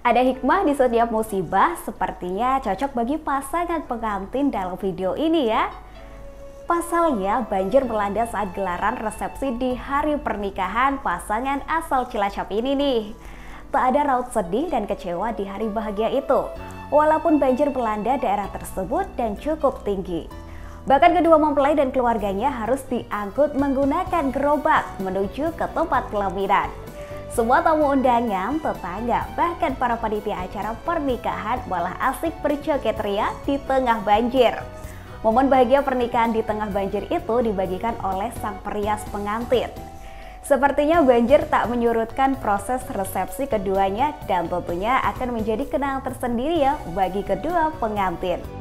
Ada hikmah di setiap musibah, sepertinya cocok bagi pasangan pengantin dalam video ini ya. Pasalnya, banjir melanda saat gelaran resepsi di hari pernikahan pasangan asal Cilacap ini nih. Tak ada raut sedih dan kecewa di hari bahagia itu, walaupun banjir melanda daerah tersebut dan cukup tinggi. Bahkan kedua mempelai dan keluarganya harus diangkut menggunakan gerobak menuju ke tempat pelaminan. Semua tamu undangan, tetangga, bahkan para panitia acara pernikahan malah asik berjoget ria di tengah banjir. Momen bahagia pernikahan di tengah banjir itu dibagikan oleh sang perias pengantin. Sepertinya banjir tak menyurutkan proses resepsi keduanya dan tentunya akan menjadi kenangan tersendiri ya bagi kedua pengantin.